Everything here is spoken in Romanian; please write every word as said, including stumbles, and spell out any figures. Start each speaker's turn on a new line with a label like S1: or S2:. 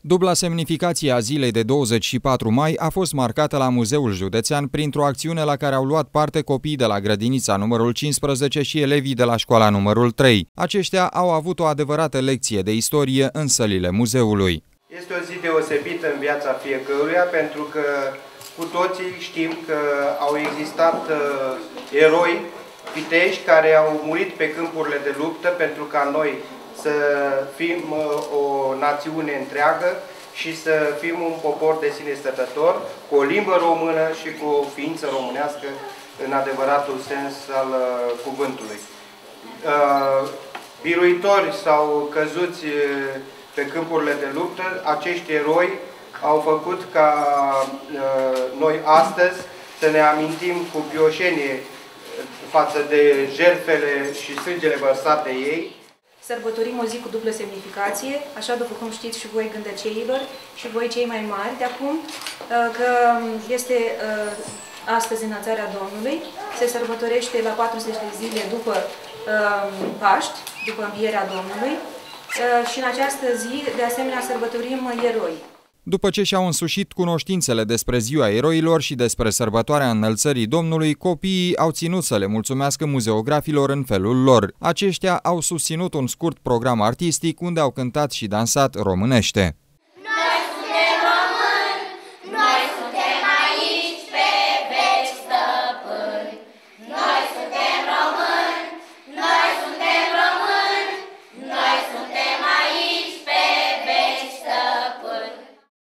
S1: Dubla semnificație a zilei de douăzeci și patru mai a fost marcată la Muzeul Județean printr-o acțiune la care au luat parte copiii de la grădinița numărul cincisprezece și elevii de la școala numărul trei. Aceștia au avut o adevărată lecție de istorie în sălile muzeului.
S2: Este o zi deosebită în viața fiecăruia, pentru că cu toții știm că au existat uh, eroi viteji care au murit pe câmpurile de luptă pentru ca noi să fim uh, o națiune întreagă și să fim un popor de sine stătător, cu o limbă română și cu o ființă românească în adevăratul sens al uh, cuvântului. Uh, biruitori sau căzuți uh, pe câmpurile de luptă, acești eroi au făcut ca uh, noi astăzi să ne amintim cu pioșenie față de jertfele și sângele vărsat de ei.
S3: Sărbătorim o zi cu dublă semnificație, așa după cum știți și voi gândăceilor și voi cei mai mari de acum, că este astăzi Înălțarea Domnului, se sărbătorește la patruzeci de zile după Paști, după Învierea Domnului, și în această zi, de asemenea, sărbătorim eroi.
S1: După ce și-au însușit cunoștințele despre Ziua Eroilor și despre sărbătoarea Înălțării Domnului, copiii au ținut să le mulțumească muzeografilor în felul lor. Aceștia au susținut un scurt program artistic unde au cântat și dansat românește.